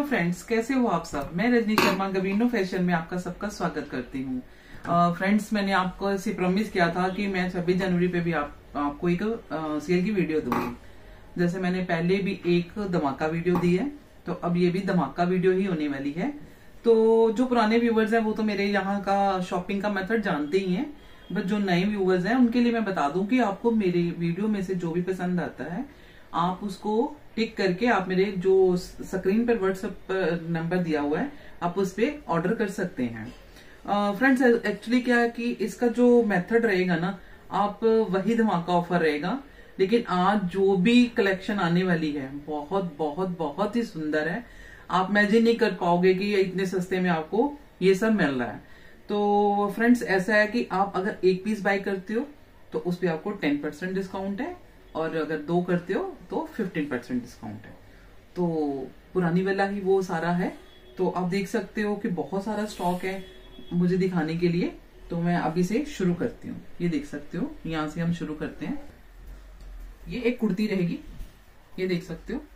Friends, कैसे हो आप सब। मैं रजनी शर्मा गवीनो फैशन में आपका सबका स्वागत करती हूँ। फ्रेंड्स, मैंने आपको ऐसे प्रॉमिस किया था कि मैं 26 जनवरी पे भी आपको एक सेल की वीडियो दूंगी। जैसे मैंने पहले भी एक धमाका वीडियो दी है, तो अब ये भी धमाका वीडियो ही होने वाली है। तो जो पुराने व्यूवर्स हैं वो तो मेरे यहाँ का शॉपिंग का मेथड जानते ही हैं, बट जो नए व्यूवर्स हैं उनके लिए मैं बता दूं कि आपको मेरी वीडियो में से जो भी पसंद आता है आप उसको टिक करके आप मेरे जो स्क्रीन पर व्हाट्सएप नंबर दिया हुआ है आप उस पर ऑर्डर कर सकते हैं। फ्रेंड्स, एक्चुअली क्या है कि इसका जो मेथड रहेगा ना, आप वही धमाका ऑफर रहेगा, लेकिन आज जो भी कलेक्शन आने वाली है बहुत बहुत बहुत ही सुंदर है। आप इमेजिन नहीं कर पाओगे कि इतने सस्ते में आपको ये सब मिल रहा है। तो फ्रेंड्स, ऐसा है कि आप अगर एक पीस बाय करते हो तो उस पर आपको 10% डिस्काउंट है, और अगर 2 करते हो तो 15% डिस्काउंट है। तो पुरानी वाला ही वो सारा है। तो आप देख सकते हो कि बहुत सारा स्टॉक है मुझे दिखाने के लिए। तो मैं अभी से शुरू करती हूँ। ये देख सकते हो, यहाँ से हम शुरू करते हैं। ये एक कुर्ती रहेगी, ये देख सकते हो।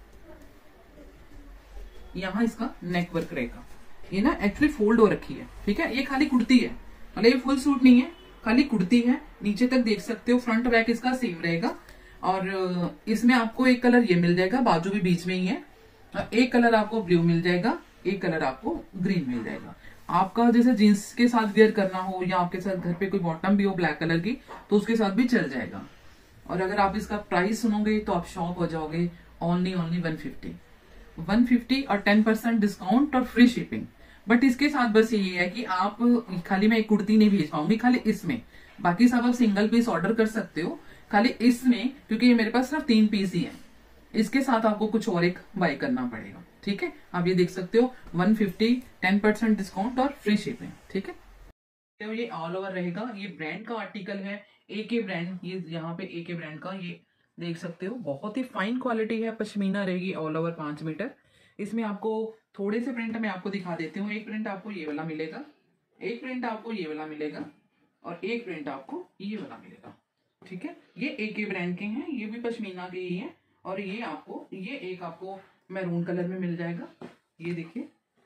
यहाँ इसका नेक वर्क रहेगा। ये ना एक्चुअली फोल्ड हो रखी है, ठीक है। ये खाली कुर्ती है, मतलब ये फुल सूट नहीं है, खाली कुर्ती है। नीचे तक देख सकते हो, फ्रंट बैक इसका सेम रहेगा। और इसमें आपको एक कलर ये मिल जाएगा, बाजू भी बीच में ही है। एक कलर आपको ब्लू मिल जाएगा, एक कलर आपको ग्रीन मिल जाएगा। आपका जैसे जीन्स के साथ वेयर करना हो, या आपके साथ घर पे कोई बॉटम भी हो ब्लैक कलर की, तो उसके साथ भी चल जाएगा। और अगर आप इसका प्राइस सुनोगे तो आप शॉक हो जाओगे। ओनली 150 और 10% डिस्काउंट और फ्री शिपिंग। बट इसके साथ बस ये है कि आप खाली मैं एक कुर्ती नहीं भेज पाऊंगी खाली इसमें, बाकी सब आप सिंगल पीस ऑर्डर कर सकते हो। खाली इसमें, क्योंकि ये मेरे पास सिर्फ 3 पीस ही है, इसके साथ आपको कुछ और एक बाय करना पड़ेगा, ठीक है। आप ये देख सकते हो 150, 10% डिस्काउंट और फ्री शिपिंग, ठीक है। तो ये ऑल ओवर रहेगा। ये ब्रांड का आर्टिकल है, एके ब्रांड। ये यहाँ पे एके ब्रांड का ये देख सकते हो, बहुत ही फाइन क्वालिटी है। पश्मीना रहेगी ऑल ओवर 5 मीटर। इसमें आपको थोड़े से प्रिंट मैं आपको दिखा देती हूँ। एक प्रिंट आपको ये वाला मिलेगा, एक प्रिंट आपको ये वाला मिलेगा, और एक प्रिंट आपको ये वाला मिलेगा, ठीक है। ये एके ब्रांड के हैं, ये भी पश्मीना के ही हैं। और ये आपको ये एक आपको मैरून कलर में मिल जाएगा। ये देखिए,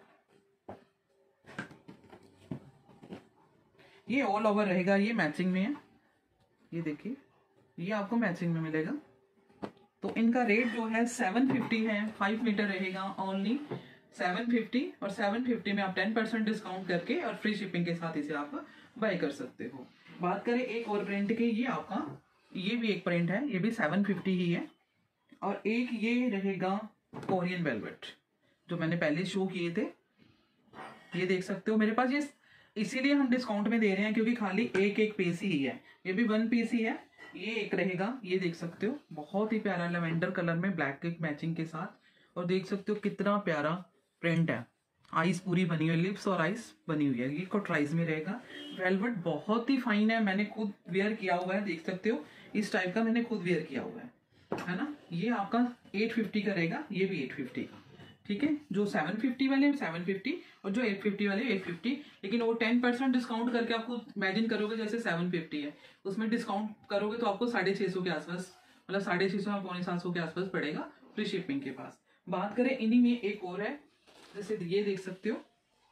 ये ऑल ओवर रहेगा, ये मैचिंग में है। ये देखिए, ये आपको मैचिंग में मिलेगा। तो इनका रेट जो है 750 है। 5 मीटर रहेगा, ओनली 750। और 750 में आप 10% डिस्काउंट करके और फ्री शिपिंग के साथ इसे आप बाय कर सकते हो। बात करें एक और प्रिंट की, ये आपका ये भी एक प्रिंट है, ये भी 750 ही है। और एक ये रहेगा कोरियन वेलवेट, जो मैंने पहले शो किए थे। ये देख सकते हो मेरे पास ये, इसीलिए हम डिस्काउंट में दे रहे हैं क्योंकि खाली एक पीस ही है। ये भी 1 पीस ही है। ये एक रहेगा, ये देख सकते हो, बहुत ही प्यारा लेवेंडर कलर में ब्लैक के मैचिंग के साथ। और देख सकते हो कितना प्यारा प्रिंट है। आइस पूरी बनी हुई, लिप्स और आइस बनी हुई है। ये कॉटराइज में रहेगा। वेलवेट बहुत ही फाइन है, मैंने खुद वेयर किया हुआ है, देख सकते हो। इस टाइप का मैंने खुद वेयर किया हुआ है ना। ये आपका 850 का रहेगा, ये भी 850 का, ठीक है। जो 750 वाले 750 और जो 850 वाले 850। लेकिन वो 10% डिस्काउंट करके आपको इमेजिन करोगे जैसे 750 है, उसमें डिस्काउंट करोगे तो आपको 650 के आसपास, मतलब 650 या 750 के आसपास पड़ेगा फ्री शिपिंग के पास। बात करें इन्हीं में एक और है, जैसे ये देख सकते हो,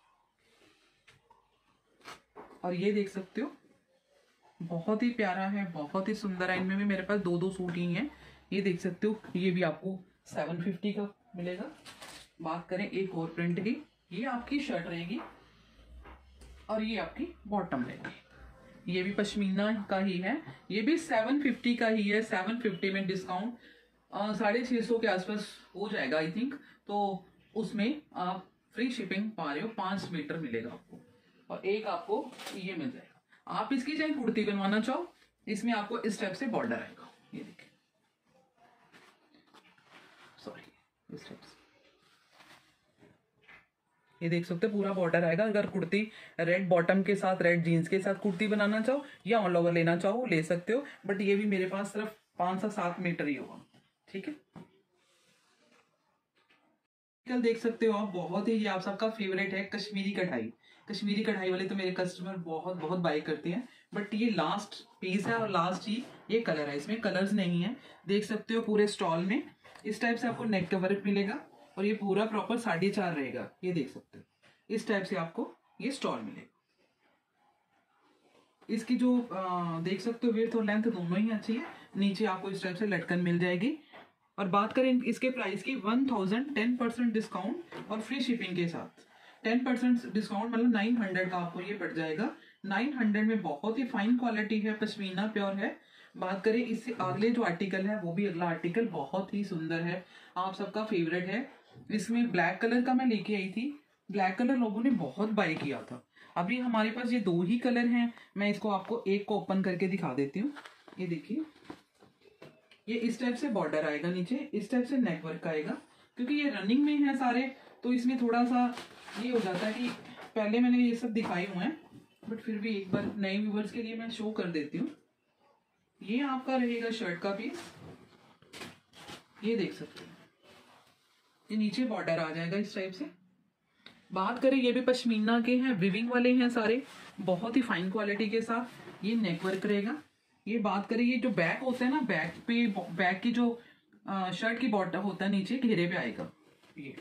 और ये देख सकते हो, बहुत ही प्यारा है, बहुत ही सुंदर है। इनमें भी मेरे पास 2 सूट ही हैं। ये देख सकते हो, ये भी आपको 750 का मिलेगा। बात करें एक और प्रिंट की, ये आपकी शर्ट रहेगी और ये आपकी बॉटम रहेगी। ये भी पश्मीना का ही है, ये भी 750 का ही है। 750 में डिस्काउंट 650 के आसपास हो जाएगा आई थिंक। तो उसमें आप फ्री शिपिंग पा रहे हो। 5 मीटर मिलेगा आपको, और एक आपको ये मिल जाएगा। आप इसकी चाहे कुर्ती बनवाना चाहो, इसमें आपको इस टाइप से बॉर्डर आएगा। ये देखिए, सॉरी, इस टाइप से ये देख सकते हो, पूरा बॉर्डर आएगा। अगर कुर्ती रेड बॉटम के साथ, रेड जीन्स के साथ कुर्ती बनाना चाहो या ऑल ओवर लेना चाहो ले सकते हो। बट ये भी मेरे पास सिर्फ 5 से 7 मीटर ही होगा, ठीक है। कल देख सकते हो आप, बहुत ही, ये आप सबका फेवरेट है, कश्मीरी कढ़ाई। कश्मीरी कढ़ाई वाले तो मेरे कस्टमर बहुत बहुत बाय करते हैं। बट ये लास्ट पीस है और लास्ट ही ये कलर है, इसमें कलर्स नहीं है। देख सकते हो पूरे स्टॉल में इस टाइप से आपको नेक का वर्क मिलेगा। और ये पूरा प्रॉपर 4.5 रहेगा, ये देख सकते हो। इस टाइप से आपको ये स्टॉल मिलेगा। इसकी जो देख सकते हो विड्थ और लेंथ दोनों ही अच्छी है। नीचे आपको इस टाइप से लटकन मिल जाएगी। और बात करें इसके प्राइस की 1000 10% डिस्काउंट और फ्री शिपिंग के साथ 10% डिस्काउंट मतलब 900 का आपको ये पड़ जाएगा। 900 में बहुत ही फाइन क्वालिटी है, पश्मीना प्योर है। बात करें इससे अगले जो आर्टिकल है, वो भी अगला आर्टिकल बहुत ही सुंदर है, आप सबका फेवरेट है। इसमें ब्लैक कलर का मैं लेके आई थी, ब्लैक कलर लोगों ने बहुत बाय किया था। अभी हमारे पास ये 2 ही कलर हैं। मैं इसको आपको एक को ओपन करके दिखा देती हूँ। ये देखिए, ये इस टाइप से बॉर्डर आएगा, नीचे इस टाइप से नेक वर्क आएगा। क्योंकि ये रनिंग में है सारे, तो इसमें थोड़ा सा ये हो जाता है कि पहले मैंने ये सब दिखाए हुए हैं, बट फिर भी एक बार नए व्यूवर्स के लिए मैं शो कर देती हूँ। ये आपका रहेगा शर्ट का पीस, ये देख सकते हैं। ये नीचे बॉर्डर आ जाएगा इस टाइप से। बात करें ये भी पश्मीना के हैं, विविंग वाले हैं सारे, बहुत ही फाइन क्वालिटी के साथ। ये नेक वर्क रहेगा। ये बात करें ये जो बैक होता है ना, बैक की जो शर्ट की बॉर्डर होता है नीचे घेरे पे आएगा ये।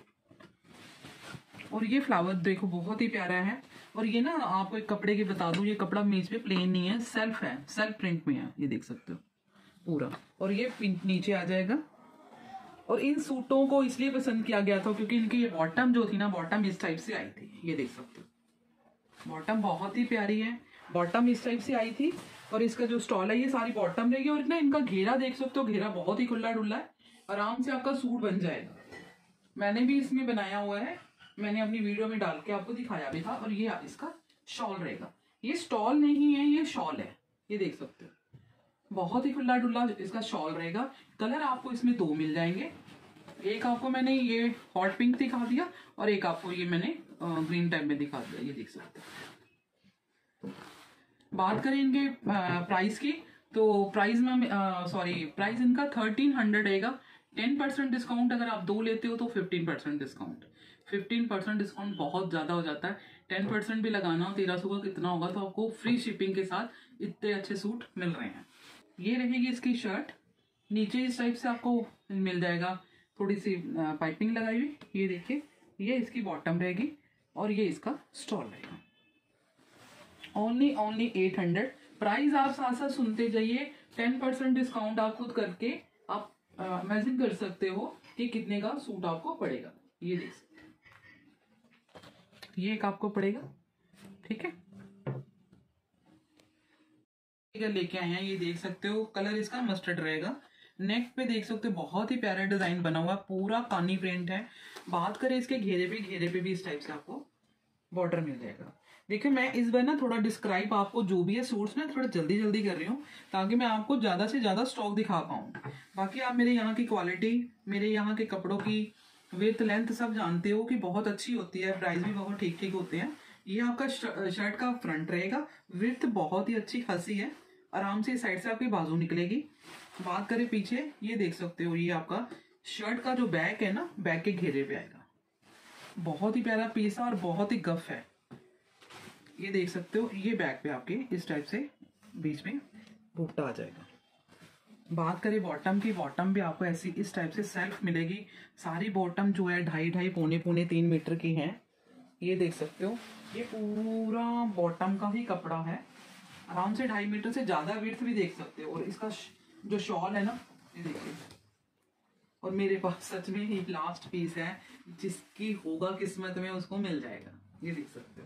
और ये फ्लावर देखो बहुत ही प्यारा है। और ये ना आपको एक कपड़े की बता दूं, ये कपड़ा मीज पे प्लेन नहीं है, सेल्फ है, सेल्फ प्रिंट में है, ये देख सकते हो पूरा। और ये नीचे आ जाएगा। और इन सूटों को इसलिए पसंद किया गया था क्योंकि इनकी ये बॉटम जो थी ना, बॉटम इस टाइप से आई थी, ये देख सकते हो। बॉटम बहुत ही प्यारी है, बॉटम इस टाइप से आई थी। और इसका जो स्टॉल है ये सारी बॉटम रहेगी। और ना इनका घेरा देख सकते हो, घेरा बहुत ही खुला डुल्ला है, आराम से आपका सूट बन जाएगा। मैंने भी इसमें बनाया हुआ है, मैंने अपनी वीडियो में डाल के आपको दिखाया भी था। और ये इसका शॉल रहेगा, ये स्टॉल नहीं है, ये शॉल है, ये देख सकते हो। बहुत ही खुला डुल्ला इसका शॉल रहेगा। कलर आपको इसमें 2 मिल जाएंगे। एक आपको मैंने ये हॉट पिंक दिखा दिया और एक आपको ये मैंने ग्रीन टाइप में दिखा दिया, ये देख सकते हैं। बात करें इनके प्राइस की, तो प्राइस में प्राइस इनका 1300 रहेगा। 10% डिस्काउंट अगर आप 2 लेते हो तो 15% डिस्काउंट। 15% डिस्काउंट बहुत ज्यादा हो जाता है। 10% भी लगाना हो 1300 का कितना होगा, तो आपको फ्री शिपिंग के साथ इतने अच्छे सूट मिल रहे हैं। ये रहेगी इसकी शर्ट, नीचे इस टाइप से आपको मिल जाएगा, थोड़ी सी पाइपिंग लगाई हुई, ये देखिए। ये इसकी बॉटम रहेगी और ये इसका स्टॉल रहेगा। ओनली 800। प्राइस आप साथ साथ सुनते जाइए। 10% डिस्काउंट आप खुद करके आप इमेजिन कर सकते हो कि कितने का सूट आपको पड़ेगा। ये देख सकते हैं, ये एक आपको पड़ेगा, ठीक है। लेके आए हैं, ये देख सकते हो, कलर इसका मस्टर्ड रहेगा। नेक पे देख सकते हो बहुत ही प्यारा डिजाइन बना हुआ है, पूरा कानी प्रिंट है। बात करें इसके घेरे पे भी इस टाइप से आपको बॉर्डर मिल जाएगा। देखिए मैं इस बार ना थोड़ा डिस्क्राइब आपको जो भी है सूट्स ना थोड़ा जल्दी जल्दी कर रही हूँ, ताकि मैं आपको ज्यादा से ज्यादा स्टॉक दिखा पाऊँ। बाकी आप मेरे यहाँ की क्वालिटी, मेरे यहाँ के कपड़ों की विड्थ लेंथ सब जानते हो कि बहुत अच्छी होती है, प्राइस भी बहुत ठीक ठीक होते हैं। ये आपका शर्ट का फ्रंट रहेगा, विड्थ बहुत ही अच्छी खासी है, आराम से साइड से आपकी बाजू निकलेगी। बात करें पीछे, ये देख सकते हो, ये आपका शर्ट का जो बैक है ना, बैक के घेरे पे आएगा। बहुत ही प्यारा पीस है और बहुत ही गफ है, ये देख सकते हो। ये बैक पे आपके इस टाइप से बीच में बूटा आ जाएगा। बात करें बॉटम की, बॉटम भी आपको ऐसी इस टाइप से सेल्फ मिलेगी। सारी बॉटम जो है 2.5 पौने 3 मीटर की है, ये देख सकते हो। ये पूरा बॉटम का ही कपड़ा है, आराम से 2.5 मीटर से ज्यादा विड्थ भी देख सकते हो। और इसका जो शॉल है ना, ये देखिए। और मेरे पास सच में ही लास्ट पीस है, जिसकी होगा किस्मत में उसको मिल जाएगा, ये देख सकते हो।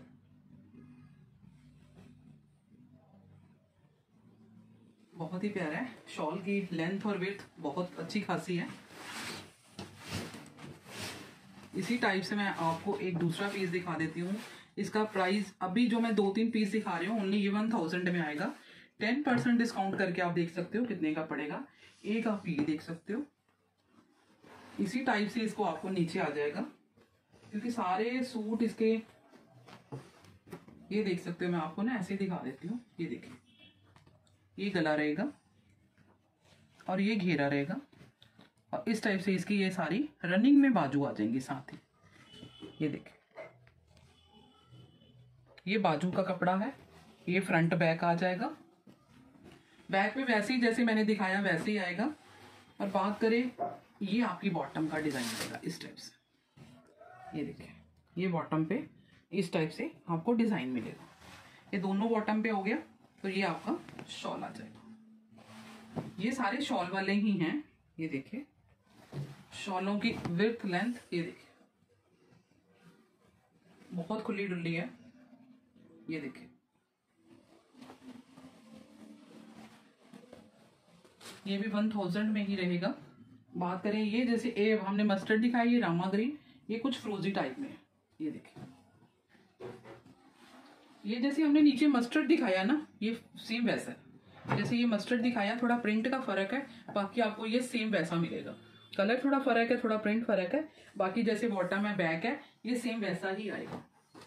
बहुत ही प्यारा है, शॉल की लेंथ और विड्थ बहुत अच्छी खासी है। इसी टाइप से मैं आपको एक दूसरा पीस दिखा देती हूँ। इसका प्राइस अभी जो मैं 2-3 पीस दिखा रही हूँ ओनली ये 1000 में आएगा। 10% डिस्काउंट करके आप देख सकते हो कितने का पड़ेगा। एक आप ये देख सकते हो, इसी टाइप से इसको आपको नीचे आ जाएगा, क्योंकि सारे सूट इसके, ये देख सकते हो। मैं आपको ना ऐसे दिखा देती हूँ, ये देखिए। ये गला रहेगा और ये घेरा रहेगा, और इस टाइप से इसकी ये सारी रनिंग में बाजू आ जाएंगी साथ ही। ये देखिए, ये बाजू का कपड़ा है, ये फ्रंट बैक आ जाएगा। बैक पे वैसे ही जैसे मैंने दिखाया वैसे ही आएगा। और बात करें, ये आपकी बॉटम का डिजाइन रहेगा इस टाइप से, ये देखिए, ये बॉटम पे इस टाइप से आपको डिजाइन मिलेगा। ये दोनों बॉटम पे हो गया, तो ये आपका शॉल आ जाएगा। ये सारे शॉल वाले ही हैं। ये देखिए शॉलों की विड्थ लेंथ, ये देखिए बहुत खुली डुल्ली है। ये देखिए ये भी 1000 में ही रहेगा। बात करें ये जैसे ए हमने मस्टर्ड दिखाई, ये रामा ग्रीन, ये कुछ फ्रोजी टाइप में है। ये देखिए ये जैसे हमने नीचे मस्टर्ड दिखाया ना, ये सेम वैसा है। जैसे ये मस्टर्ड दिखाया, थोड़ा प्रिंट का फर्क है, बाकी आपको ये सेम वैसा मिलेगा। कलर थोड़ा फर्क है, थोड़ा प्रिंट फर्क है, बाकी जैसे बॉटम है बैक है, ये सेम वैसा ही आएगा।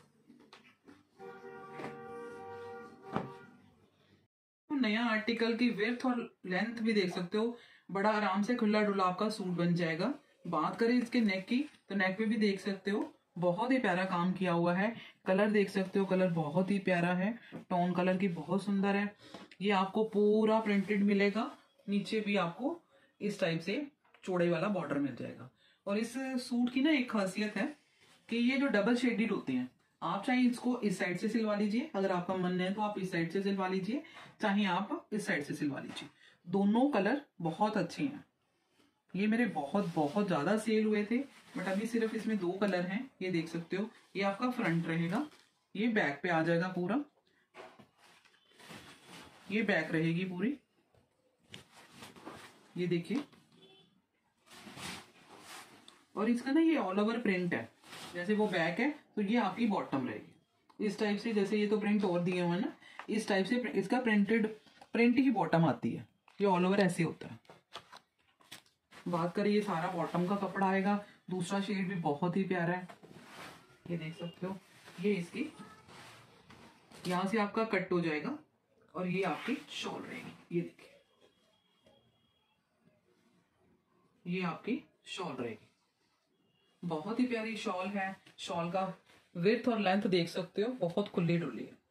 नया आर्टिकल की विड्थ और लेंथ भी देख सकते हो, बड़ा आराम से खुला डुला आपका सूट बन जाएगा। बात करें इसके नेक की, तो नेक पे भी देख सकते हो बहुत ही प्यारा काम किया हुआ है। कलर देख सकते हो, कलर बहुत ही प्यारा है, टोन कलर की बहुत सुंदर है। ये आपको पूरा प्रिंटेड मिलेगा, नीचे भी आपको इस टाइप से चौड़े वाला बॉर्डर मिल जाएगा। और इस सूट की ना एक खासियत है कि ये जो डबल शेडेड होते हैं, आप चाहे इसको इस साइड से सिलवा लीजिए, अगर आपका मन है तो आप इस साइड से सिलवा लीजिए, चाहे आप इस साइड से सिलवा लीजिए। दोनों कलर बहुत अच्छे हैं। ये मेरे बहुत बहुत ज्यादा सेल हुए थे, बट अभी सिर्फ इसमें 2 कलर हैं। ये देख सकते हो, ये आपका फ्रंट रहेगा, ये बैक पे आ जाएगा पूरा, ये बैक रहेगी पूरी। ये देखिए, और इसका ना ये ऑल ओवर प्रिंट है, जैसे वो बैक है तो ये आपकी बॉटम रहेगी इस टाइप से। जैसे ये तो प्रिंट और दिए हुए हैं ना, इस टाइप से इसका प्रिंट ही बॉटम आती है। ये ऑल ओवर ऐसे होता है। बात करें, ये सारा बॉटम का कपड़ा आएगा। दूसरा शेड भी बहुत ही प्यारा है, ये देख सकते हो। ये इसकी यहां से आपका कट हो जाएगा और ये आपकी शॉल रहेगी। ये देखिए, ये आपकी शॉल रहेगी, बहुत ही प्यारी शॉल है। शॉल का विड्थ और लेंथ देख सकते हो, बहुत खुली डुली है।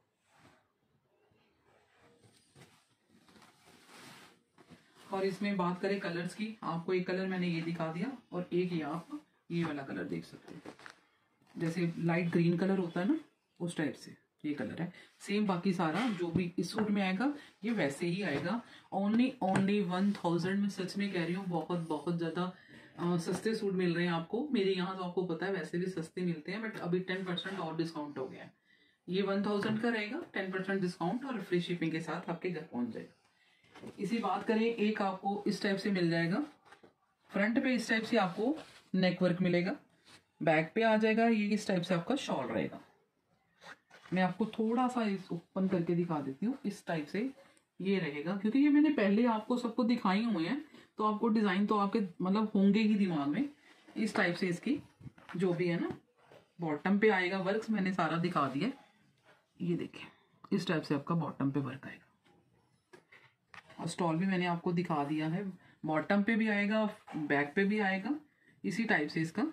और इसमें बात करें कलर्स की, आपको एक कलर मैंने ये दिखा दिया, और एक ये आप ये वाला कलर देख सकते हो, जैसे लाइट ग्रीन कलर होता है ना, उस टाइप से ये कलर है। सेम बाकी सारा जो भी इस सूट में आएगा ये वैसे ही आएगा। ओनली 1000 में, सच में कह रही हूँ, बहुत बहुत ज्यादा सस्ते सूट मिल रहे हैं आपको मेरे यहाँ। तो आपको पता है वैसे भी सस्ते मिलते हैं, बट अभी 10% और डिस्काउंट हो गया है। ये 1000 का रहेगा, 10% डिस्काउंट और फ्री शिपिंग के साथ आपके घर पहुंच जाएगा। इसी बात करें, एक आपको इस टाइप से मिल जाएगा, फ्रंट पे इस टाइप से आपको नेक वर्क मिलेगा, बैक पे आ जाएगा, ये इस टाइप से आपका शॉल रहेगा। मैं आपको थोड़ा सा इस ओपन करके दिखा देती हूँ, इस टाइप से ये रहेगा, क्योंकि ये मैंने पहले आपको सबको दिखाई हुए हैं, तो आपको डिजाइन तो आपके मतलब होंगे ही दिमाग में। इस टाइप से इसकी जो भी है ना, बॉटम पे आएगा वर्क्स, मैंने सारा दिखा दिया। ये देखिए, इस टाइप से आपका बॉटम पे वर्क आएगा, और स्टॉल भी मैंने आपको दिखा दिया है। बॉटम पे भी आएगा, बैक पे भी आएगा, इसी टाइप से इसका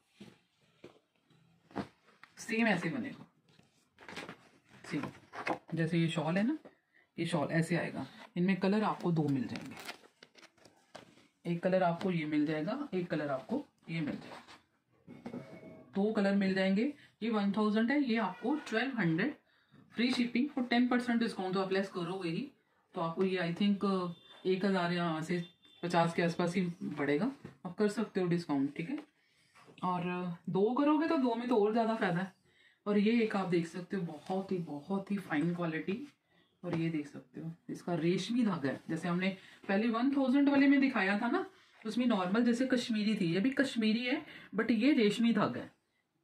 सेम ऐसे बनेगा। सेम जैसे ये शॉल है ना, ये शॉल ऐसे आएगा। इनमें कलर आपको 2 मिल जाएंगे, एक कलर आपको ये मिल जाएगा, एक कलर आपको ये मिल जाएगा, 2 कलर मिल जाएंगे। ये 1000 है, ये आपको 1200 फ्री शिपिंग और 10% डिस्काउंट तो आप लेस करोगे ही, तो आपको ये आई थिंक 1000 या से 50 के आसपास ही पड़ेगा। आप कर सकते हो डिस्काउंट, ठीक है। और 2 करोगे तो 2 में तो और ज्यादा फायदा है। और ये एक आप देख सकते हो, बहुत ही फाइन क्वालिटी, और ये देख सकते हो इसका रेशमी धागा है। जैसे हमने पहले 1000 वाले में दिखाया था ना, उसमें नॉर्मल जैसे कश्मीरी थी, ये भी कश्मीरी है, बट ये रेशमी धागा है।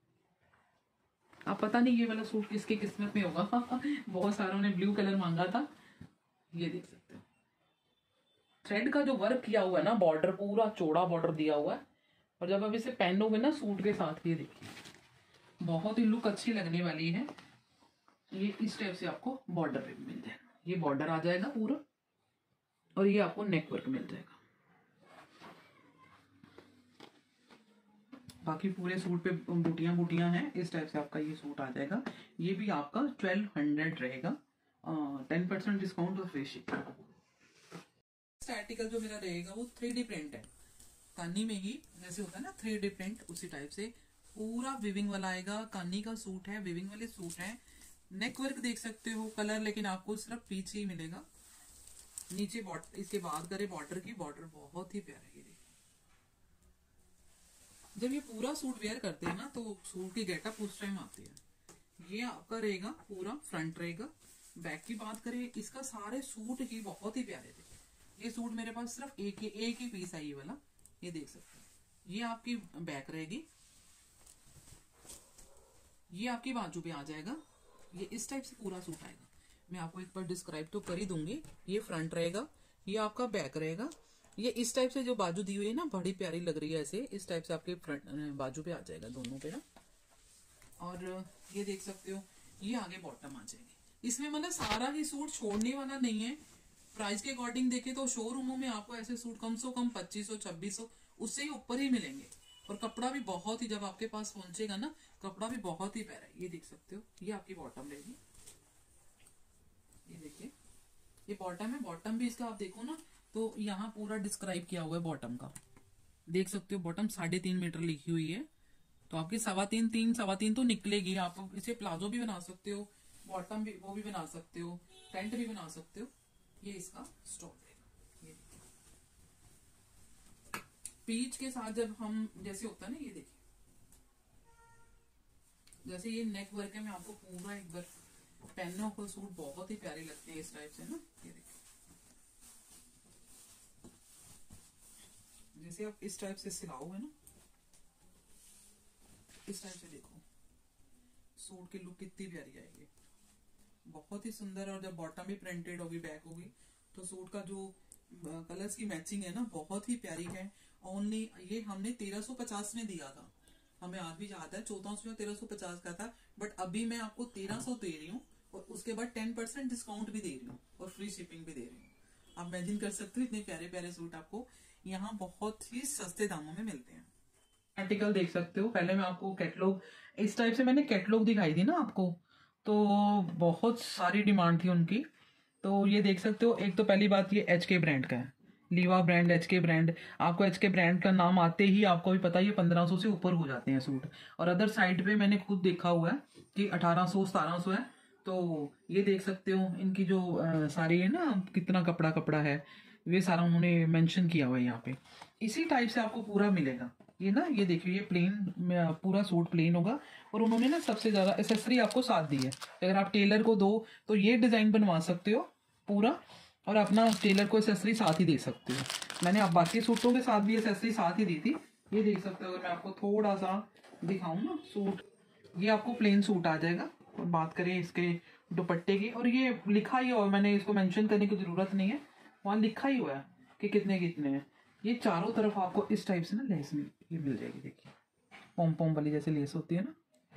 अब पता नहीं ये वाला सूट किसके किस्मत में होगा बहुत सारों ने ब्लू कलर मांगा था। ये देख सकते हो, थ्रेड का जो वर्क किया हुआ है ना, बॉर्डर पूरा चौड़ा बॉर्डर दिया हुआ है। और जब आप इसे पहनोगे ना सूट के साथ, ये देखिए बहुत ही लुक अच्छी लगने वाली है। ये इस टाइप से आपको बॉर्डर पे मिल जाएगा, ये बॉर्डर आ जाएगा पूरा, और ये आपको नेक वर्क मिल जाएगा। बाकी पूरे सूट पे बूटियां बूटियां हैं, इस टाइप से आपका ये सूट आ जाएगा। ये भी आपका 1200 रहेगा, 10% डिस्काउंट और फ्री शिपिंग। आर्टिकल जो मेरा रहेगा वो 3D प्रिंट है, तानी में ही जैसे होता है ना 3D प्रिंट, उसी टाइप से पूरा विविंग वाला आएगा, कानी का सूट है, विविंग वाले सूट है। नेक वर्क देख सकते हो, कलर लेकिन आपको सिर्फ पीछे ही मिलेगा। नीचे बॉर्डर, इसके बाद करे बॉर्डर की, बॉर्डर बहुत ही प्यारा है। जब ये पूरा सूट वेयर करते हैं ना तो सूट की गेटअप उस टाइम आती है। ये आपका रहेगा पूरा फ्रंट रहेगा। बैक की बात करें, इसका सारे सूट ही बहुत ही प्यारे थे। ये सूट मेरे पास सिर्फ एक ही पीस है ये वाला, ये देख सकते हैं। ये आपकी बैक रहेगी, ये आपकी बाजू पे आ जाएगा। ये इस टाइप से पूरा सूट आएगा। मैं आपको एक बार डिस्क्राइब तो कर ही दूंगी। ये फ्रंट रहेगा, ये आपका बैक रहेगा। ये इस टाइप से जो बाजू दी हुई है ना, बड़ी प्यारी लग रही है ऐसे। इस टाइप से आपके फ्रंट बाजू पे आ जाएगा, दोनों पे ना। और ये देख सकते हो, ये आगे बॉटम आ जाएगी। इसमें मतलब सारा ही सूट छोड़ने वाला नहीं है। प्राइस के अकॉर्डिंग देखे तो शोरूमों में आपको ऐसे सूट कम से कम 2500-2600 उससे ही ऊपर ही मिलेंगे। और कपड़ा भी बहुत ही, जब आपके पास पहुंचेगा ना, कपड़ा भी बहुत ही प्यारा है। ये देख सकते हो, ये आपकी बॉटम रहेगी। ये देखिए, ये बॉटम है। बॉटम भी इसका आप देखो ना तो यहाँ पूरा डिस्क्राइब किया हुआ है बॉटम का। देख सकते हो, बॉटम 3.5 मीटर लिखी हुई है। तो आपकी 3.25 तो निकलेगी। आप इसे प्लाजो भी बना सकते हो, बॉटम भी वो भी बना सकते हो, पैंट भी बना सकते हो। ये इसका स्टॉल है। ये पीच के साथ जब हम जैसे होता है ना, ये देखिए जैसे ये नेक वर्क है। मैं आपको पूरा एक बार पहनने को सूट बहुत ही प्यारे लगते हैं इस टाइप से ना। ये देखिए, जैसे आप इस टाइप से सिलाओगे ना, इस टाइप से देखो सूट की लुक कितनी प्यारी आएगी, बहुत ही सुंदर। और जब बॉटम भी प्रिंटेड होगी, बैक होगी, तो सूट का जो कलर्स की मैचिंग है ना, बहुत ही प्यारी है। ओनली ये हमने 1350 में दिया था, हमें आज भी याद है। 1400 1350 का था, बट अभी मैं आपको 1300 दे रही हूँ। और उसके बाद 10% डिस्काउंट भी दे रही हूँ और फ्री शिपिंग भी दे रही हूँ। आप इमेजिन कर सकते हो, इतने प्यारे प्यारे सूट आपको यहाँ बहुत ही सस्ते दामों में मिलते हैं। आर्टिकल देख सकते हो। पहले मैं आपको कैटलॉग, इस टाइप से मैंने कैटलॉग दिखाई थी ना आपको, तो बहुत सारी डिमांड थी उनकी। तो ये देख सकते हो, एक तो पहली बात ये HK ब्रांड का है, लीवा ब्रांड, HK ब्रांड। आपको HK ब्रांड का नाम आते ही आपको भी पता है, ये 1500 से ऊपर हो जाते हैं सूट। और अदर साइड पे मैंने खुद देखा हुआ है कि 1800-1700 है। तो ये देख सकते हो, इनकी जो सारी है ना, कितना कपड़ा कपड़ा है, ये सारा उन्होंने मेंशन किया हुआ है यहाँ पे। इसी टाइप से आपको पूरा मिलेगा। ये ना, ये देखिए, ये प्लेन पूरा सूट प्लेन होगा। और उन्होंने ना सबसे ज्यादा एसेसरी आपको साथ दी है। अगर आप टेलर को दो तो ये डिजाइन बनवा सकते हो पूरा, और अपना टेलर को एसेसरी साथ ही दे सकते हो। मैंने आप बाकी सूटों के साथ भी एसेसरी साथ ही दी थी। ये देख सकते हो, अगर मैं आपको थोड़ा सा दिखाऊं ना सूट, ये आपको प्लेन सूट आ जाएगा। और बात करें इसके दुपट्टे की, और ये लिखा ही हुआ, मैंने इसको मेंशन करने की जरूरत नहीं है, वहां लिखा ही हुआ है कि कितने कितने हैं। ये चारों तरफ आपको इस टाइप से ना लेस ये मिल जाएगी। देखिए, पोम पोम वाली जैसे लेस होती है ना।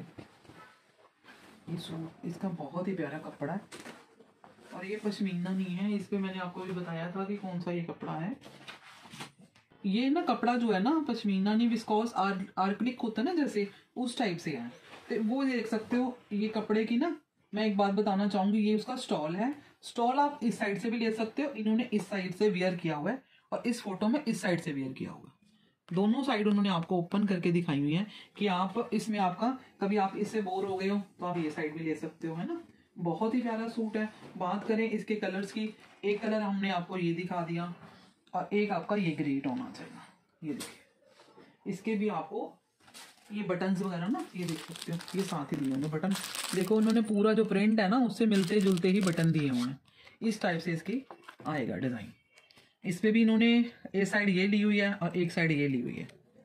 ये सूट, इसका बहुत ही प्यारा कपड़ा है। और ये पश्मीना नहीं है, इस पे मैंने आपको भी बताया था कि कौन सा ये कपड़ा है। ये ना कपड़ा जो है ना, पश्मीना नहीं, विस्कोस आर्कलिक होता है ना, जैसे उस टाइप से है। तो वो देख सकते हो, ये कपड़े की ना, मैं एक बात बताना चाहूंगी, ये उसका स्टॉल है। स्टॉल आप इस साइड से भी ले सकते हो, इन्होंने इस साइड से वेयर किया हुआ है, और इस फोटो में इस साइड से वेयर किया हुआ है। दोनों साइड उन्होंने आपको ओपन करके दिखाई हुई है कि आप इसमें, आपका कभी आप इससे बोर हो गए हो तो आप ये साइड भी ले सकते हो, है ना। बहुत ही प्यारा सूट है। बात करें इसके कलर्स की, एक कलर हमने आपको ये दिखा दिया, और एक आपका ये ग्रे टोन आ जाएगा। ये देखिए, इसके भी आपको ये बटन्स वगैरह ना, ये देख सकते हो, ये साथ ही दिए होंगे बटन। देखो, उन्होंने पूरा जो प्रिंट है ना, उससे मिलते जुलते ही बटन दिए हुए हैं। इस टाइप से इसकी आएगा डिजाइन। इस पे भी इन्होंने एक साइड ये ली हुई है और एक साइड ये ली हुई है।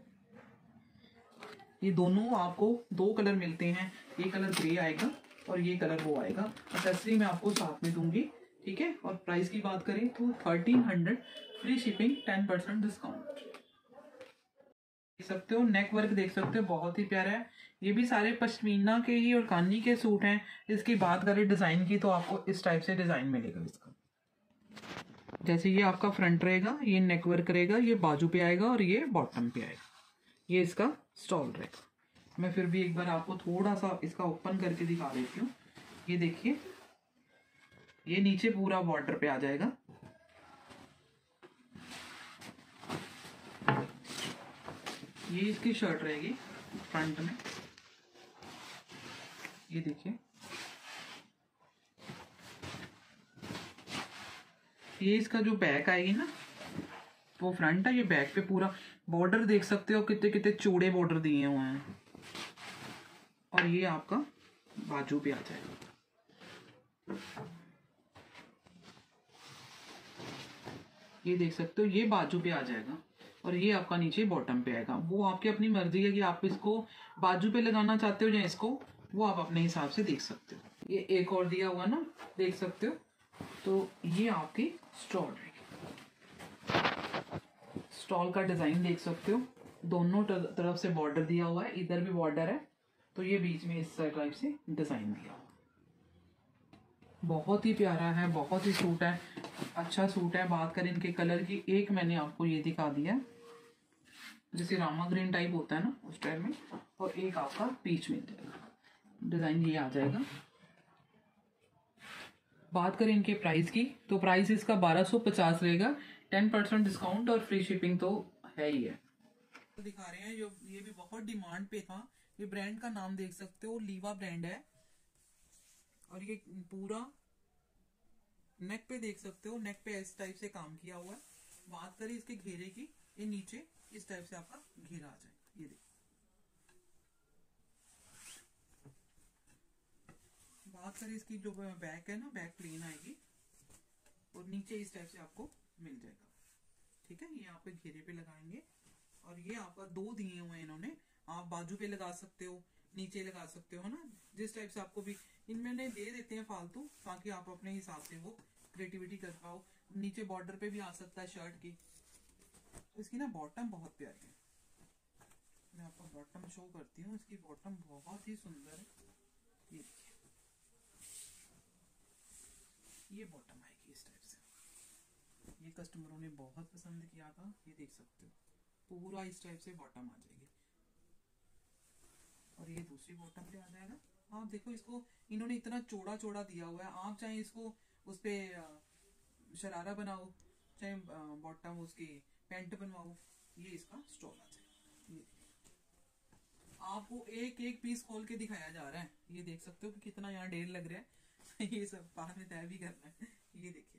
ये दोनों आपको 2 कलर मिलते हैं, ये कलर ग्रे आएगा और ये कलर वो आएगा। एक्सेसरी मैं आपको साथ में दूंगी, ठीक है। और प्राइस की बात करें तो 1300, फ्री शिपिंग, 10% डिस्काउंट। देख सकते हो, नेक वर्क देख सकते हो, बहुत ही प्यारा है। ये भी सारे पश्मीना के ही और कानी के सूट हैं। इसकी बात करें डिजाइन की, तो आपको इस टाइप से डिजाइन मिलेगा इसका। जैसे ये आपका फ्रंट रहेगा, ये नेक वर्क रहेगा, ये बाजू पे आएगा और ये बॉटम पे आएगा। ये इसका स्टॉल रहेगा। मैं फिर भी एक बार आपको थोड़ा सा इसका ओपन करके दिखा देती हूँ। ये देखिए, ये नीचे पूरा बॉर्डर पे आ जाएगा। ये इसकी शर्ट रहेगी, फ्रंट में, ये देखिए ये इसका जो बैक आएगी ना वो फ्रंट है, ये बैक पे पूरा बॉर्डर देख सकते हो कितने कितने चौड़े बॉर्डर दिए हुए हैं। और ये आपका बाजू पे आ जाएगा, ये देख सकते हो ये बाजू पे आ जाएगा। और ये आपका नीचे बॉटम पे आएगा। वो आपकी अपनी मर्जी है कि आप इसको बाजू पे लगाना चाहते हो या इसको, वो आप अपने हिसाब से देख सकते हो। ये एक और दिया हुआ ना, देख सकते हो। तो ये आपकी स्टॉल रहेगी। स्टॉल का डिजाइन देख सकते हो, दोनों तरफ से बॉर्डर दिया हुआ है, इधर भी बॉर्डर है, तो ये बीच में इस टाइप से डिजाइन दिया हुआ। बहुत ही प्यारा है, बहुत ही सूट है, अच्छा सूट है। बात करें इनके कलर की, एक मैंने आपको ये दिखा दिया जैसे रामा ग्रीन टाइप होता है ना उस टाइप में, और एक आपका पीच मिल जाएगा, डिजाइन ये आ जाएगा। बात करें इनके प्राइस की, तो प्राइस इसका 1250 रहेगा। 10% डिस्काउंट और फ्री शिपिंग तो है ही है। तो दिखा रहे हैं जो ये भी बहुत डिमांड पे था। ये ब्रांड का नाम देख सकते हो, लीवा ब्रांड है। और ये पूरा नेक पे देख सकते हो, नेक पे इस टाइप से काम किया हुआ है। बात करें इसके घेरे की, ये नीचे इस टाइप से आपका घेरा आ जाएगा, ये देखो। बात करें इसकी जो बैक है ना, बैक प्लेन आएगी और नीचे इस टाइप से आपको मिल जाएगा। ठीक है, ये आपके घेरे पे लगाएंगे। और ये आपका दो दिए हुए हैं इन्होंने, आप बाजू पे लगा सकते हो, नीचे लगा सकते हो ना, जिस टाइप से आपको भी इनमें दे देते हैं फालतू, ताकि आप अपने हिसाब से वो क्रिएटिविटी कर पाओ। नीचे बॉर्डर पे भी आ सकता है शर्ट की। इसकी ना बॉटम बहुत प्यारी है, मैं आपको बॉटम शो करती हूँ। इसकी बॉटम बहुत ही सुंदर है, ये देखिए, ये बॉटम आएगी इस टाइप से। ये कस्टमरों ने बहुत पसंद किया था, ये देख सकते हो, पूरा इस टाइप से बॉटम आ जाएगी। और ये दूसरी बॉटम पे आ जाएगा। आप देखो, इसको इन्होंने इतना चौड़ा चौड़ा दिया हुआ है, आप चाहे इसको उस पे शरारा बनाओ, चाहे बॉटम उसकी पैंट बनवाओ, ये इसका स्टॉल आ जाएगा। ये आपको एक एक पीस खोल के दिखाया जा रहा है, ये देख सकते हो कि कितना यहाँ ढेर लग रहा है। ये सब बाद में तय भी करना है। ये देखिए,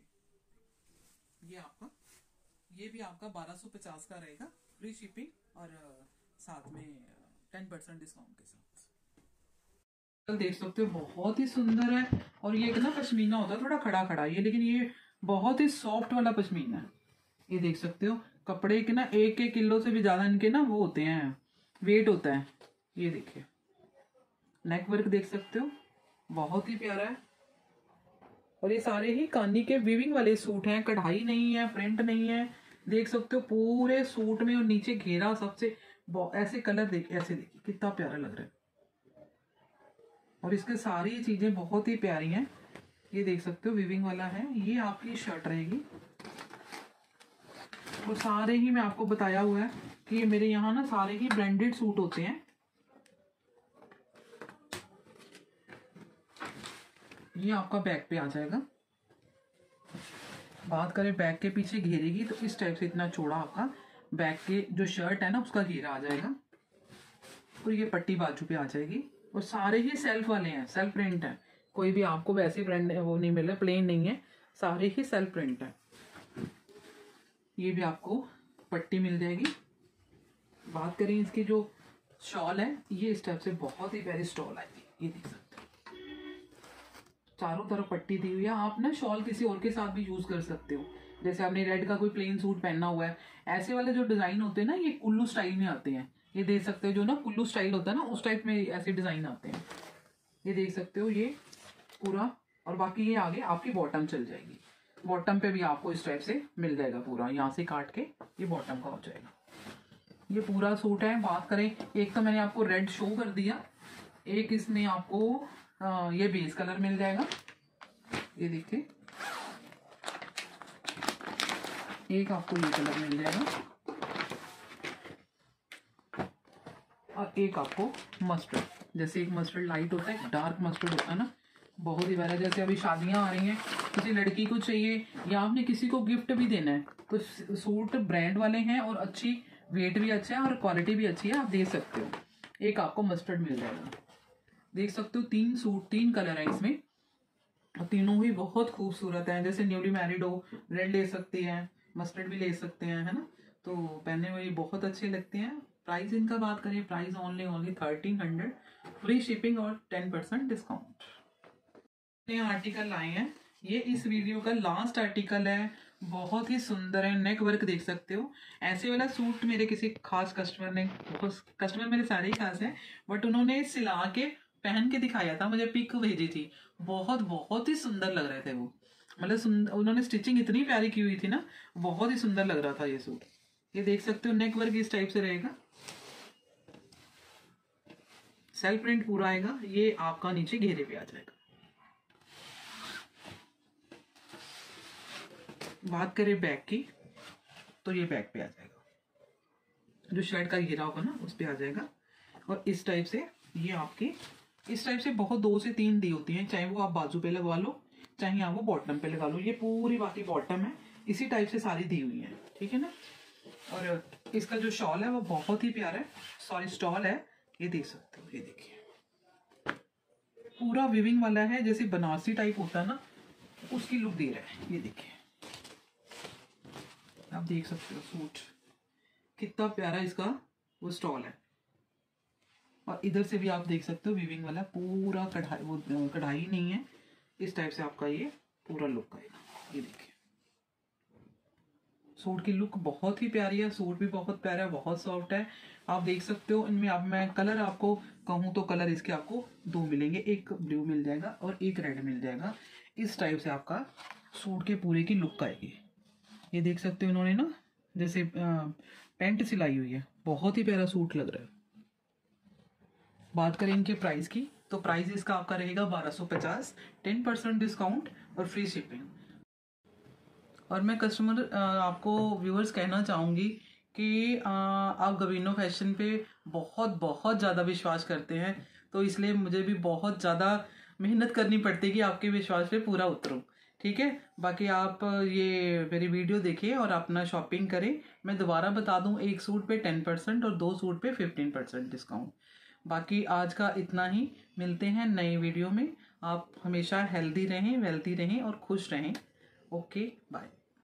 ये भी आपका 1250 का रहेगा, फ्री शिपिंग और साथ में 10% डिस्काउंट के साथ। देख सकते हो बहुत ही सुंदर है। और ये ना पश्मीना होता है थोड़ा खड़ा खड़ा, ये लेकिन ये बहुत ही सॉफ्ट वाला पश्मीना है। ये देख सकते हो, कपड़े के ना 1-1 किलो से भी ज्यादा इनके ना वो होते हैं, वेट होता है। ये देखिए, नेक वर्क देख सकते हो, बहुत ही प्यारा है। और ये सारे ही कानी के वीविंग वाले सूट हैं, कढ़ाई नहीं है, प्रिंट नहीं है। देख सकते हो पूरे सूट में, और नीचे घेरा सबसे ऐसे कलर देखिए, ऐसे देखिए कितना प्यारा लग रहा है। और इसके सारी चीजें बहुत ही प्यारी हैं। ये देख सकते हो वीविंग वाला है। ये आपकी शर्ट रहेगी। और सारे ही मैं आपको बताया हुआ है कि ये मेरे यहाँ ना सारे ही ब्रांडेड सूट होते हैं। ये आपका बैक पे आ जाएगा। बात करें बैक के पीछे घेरे की, तो इस टाइप से इतना चौड़ा आपका बैक के जो शर्ट है ना उसका घेरा आ जाएगा। और ये पट्टी बाजू पे आ जाएगी। और सारे ही सेल्फ वाले हैं, सेल्फ प्रिंट है, कोई भी आपको वैसे प्रिंट वो नहीं मिल रहा, प्लेन नहीं है, सारे ही सेल्फ प्रिंट है। ये भी आपको पट्टी मिल जाएगी। बात करें इसकी जो शॉल है, ये इस टाइप से बहुत ही प्यारी स्टॉल आएगी, ये देख सकते हो, चारों तरफ पट्टी दी हुई है। आप ना शॉल किसी और के साथ भी यूज कर सकते हो, जैसे आपने रेड का कोई प्लेन सूट पहनना हुआ है, ऐसे वाले जो डिजाइन होते हैं ना, ये कुल्लू स्टाइल में आते हैं। ये देख सकते हो, जो ना कुल्लू स्टाइल होता है ना, उस टाइप में ऐसे डिजाइन आते हैं। ये देख सकते हो, ये पूरा। और बाकी ये आगे आपकी बॉटम चल जाएगी, बॉटम पे भी आपको इस टाइप से मिल जाएगा, पूरा यहाँ से काट के ये बॉटम का हो जाएगा। ये पूरा सूट है। बात करें, एक तो मैंने आपको रेड शो कर दिया, एक इसमें आपको ये बेस कलर मिल जाएगा, ये देखिए, एक आपको ये कलर मिल जाएगा, और एक आपको मस्टर्ड, जैसे एक मस्टर्ड लाइट होता है, डार्क मस्टर्ड होता है ना, बहुत ही प्यारा। जैसे अभी शादियां आ रही हैं, किसी लड़की को चाहिए या आपने किसी को गिफ्ट भी देना है, तो सूट ब्रांड वाले हैं और अच्छी वेट भी अच्छा है और क्वालिटी भी अच्छी है, आप दे सकते हो। एक आपको मस्टर्ड मिल जाएगा। देख सकते हो 3 सूट 3 कलर है इसमें, और तीनों ही बहुत खूबसूरत हैं। जैसे न्यूली मैरिड हो, रेड ले सकती हैं, मस्टर्ड भी ले सकते हैं, है ना। तो पहने हुए बहुत अच्छे लगते हैं। प्राइस इनका बात करें, प्राइस ओनली 1300, फ्री शिपिंग और 10% डिस्काउंट। नए आर्टिकल आए हैं, ये इस वीडियो का लास्ट आर्टिकल है। बहुत ही सुंदर है, नेक वर्क देख सकते हो। ऐसे वाला सूट मेरे किसी खास कस्टमर ने, कस्टमर मेरे सारे ही खास हैं, बट उन्होंने सिला के पहन के दिखाया था, मुझे पिक भेजी थी। बहुत बहुत ही सुंदर लग रहे थे वो, मतलब उन्होंने स्टिचिंग इतनी प्यारी की हुई थी ना, बहुत ही सुंदर लग रहा था ये सूट। ये देख सकते हो नेक वर्क इस टाइप से रहेगा, सेल्फ प्रिंट पूरा आएगा। ये आपका नीचे घेरे पे आ जाएगा। बात करें बैक की, तो ये बैक पे आ जाएगा, जो शर्ट का घेरा होगा ना उस पे आ जाएगा। और इस टाइप से ये आपकी, इस टाइप से बहुत 2 से 3 दी होती हैं, चाहे वो आप बाजू पे लगवा लो, चाहे आप वो बॉटम पे लगा लो। ये पूरी बाकी बॉटम है, इसी टाइप से सारी दी हुई है, ठीक है ना। और इसका जो शॉल है वो बहुत ही प्यारा है, सॉरी स्टॉल है, ये देख सकते हो। ये देखिए पूरा विविंग वाला है, जैसे बनारसी टाइप होता है ना, उसकी लुक दे रहा है। ये देखिए आप देख सकते हो सूट कितना प्यारा इसका वो स्टॉल है। और इधर से भी आप देख सकते हो विविंग वाला पूरा कढ़ाई, वो कढ़ाई नहीं है, इस टाइप से आपका ये पूरा लुक आएगा। ये देखिए सूट की लुक बहुत ही प्यारी है, सूट भी बहुत प्यारा है, बहुत सॉफ्ट है। आप देख सकते हो इनमें, अब मैं कलर आपको कहूँ तो कलर इसके आपको 2 मिलेंगे, एक ब्लू मिल जाएगा और एक रेड मिल जाएगा। इस टाइप से आपका सूट के पूरे की लुक आएगी। ये देख सकते हो इन्होंने ना जैसे पैंट सिलाई हुई है, बहुत ही प्यारा सूट लग रहा है। बात करें इनके प्राइस की, तो प्राइस इसका आपका रहेगा 1250, 10% डिस्काउंट और फ्री शिपिंग। और मैं कस्टमर आपको व्यूअर्स कहना चाहूंगी कि आप गवीनो फैशन पे बहुत बहुत ज़्यादा विश्वास करते हैं, तो इसलिए मुझे भी बहुत ज़्यादा मेहनत करनी पड़ती है कि आपके विश्वास पे पूरा उतरूं, ठीक है। बाकी आप ये मेरी वीडियो देखिए और अपना शॉपिंग करें। मैं दोबारा बता दूं, एक सूट पे 10% और 2 सूट पे 15% डिस्काउंट। बाकी आज का इतना ही, मिलते हैं नई वीडियो में। आप हमेशा हेल्दी रहें, वेल्थी रहें और खुश रहें। Okay bye.